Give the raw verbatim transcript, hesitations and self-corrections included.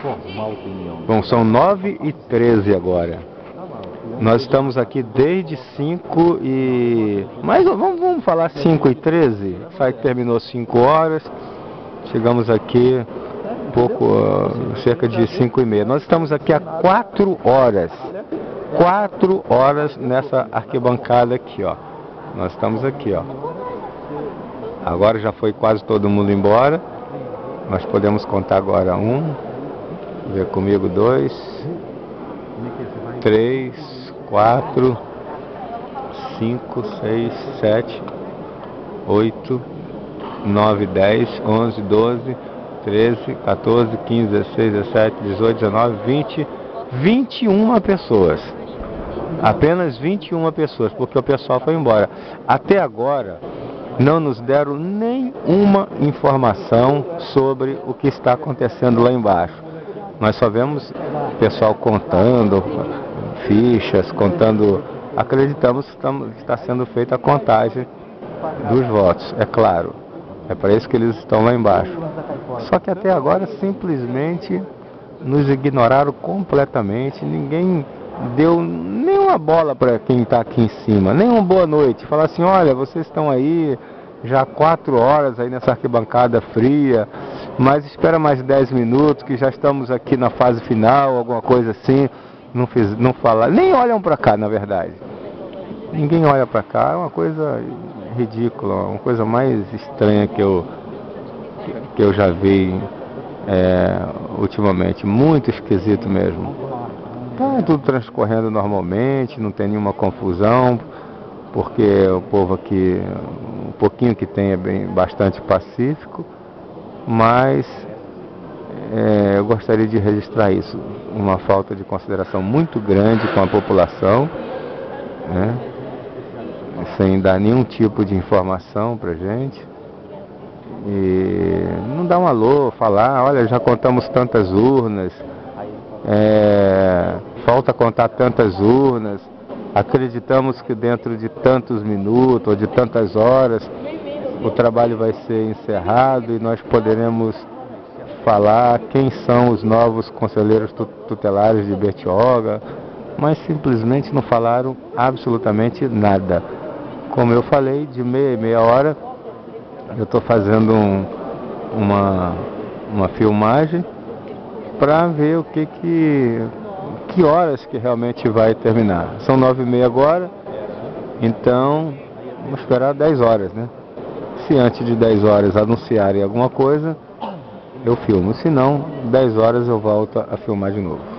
formar opinião. Bom, são nove e treze agora. Nós estamos aqui desde cinco e... Mas vamos, vamos falar cinco e treze? Sai que terminou cinco horas. Chegamos aqui pouco, uh, cerca de cinco e meia. Nós estamos aqui há quatro horas. quatro horas nessa arquibancada aqui, ó. Nós estamos aqui, ó. Agora já foi quase todo mundo embora. Nós podemos contar agora um. Ver comigo, dois, três, quatro, cinco, seis, sete, oito, nove, dez, onze, doze, treze, quatorze, quinze, dezesseis, dezessete, dezoito, dezenove, vinte, vinte e uma pessoas. Apenas vinte e uma pessoas, porque o pessoal foi embora. Até agora não nos deram nenhuma informação sobre o que está acontecendo lá embaixo. Nós só vemos o pessoal contando fichas, contando. Acreditamos que está sendo feita a contagem dos votos, é claro. É para isso que eles estão lá embaixo. Só que até agora simplesmente nos ignoraram completamente. Ninguém deu nenhuma bola para quem está aqui em cima, nem uma boa noite. Falar assim, olha, vocês estão aí já há quatro horas aí nessa arquibancada fria, mas espera mais dez minutos que já estamos aqui na fase final, alguma coisa assim. Não, fiz, não falar, nem olham para cá, na verdade. Ninguém olha para cá, é uma coisa ridícula, uma coisa mais estranha que eu, que eu já vi é, ultimamente. Muito esquisito mesmo. Tá tudo transcorrendo normalmente, não tem nenhuma confusão, porque o povo aqui, um pouquinho que tem é bem, bastante pacífico, mas é, eu gostaria de registrar isso, uma falta de consideração muito grande com a população, né, sem dar nenhum tipo de informação pra gente, e não dar um alô, falar, olha, já contamos tantas urnas, é, falta contar tantas urnas, acreditamos que dentro de tantos minutos ou de tantas horas o trabalho vai ser encerrado e nós poderemos falar quem são os novos conselheiros tutelares de Bertioga, mas simplesmente não falaram absolutamente nada. Como eu falei, de meia e meia hora eu estou fazendo um, uma, uma filmagem para ver o que que, que horas que realmente vai terminar. São nove e meia agora, então vamos esperar dez horas, né? Se antes de dez horas anunciarem alguma coisa, eu filmo. Se não, dez horas eu volto a filmar de novo.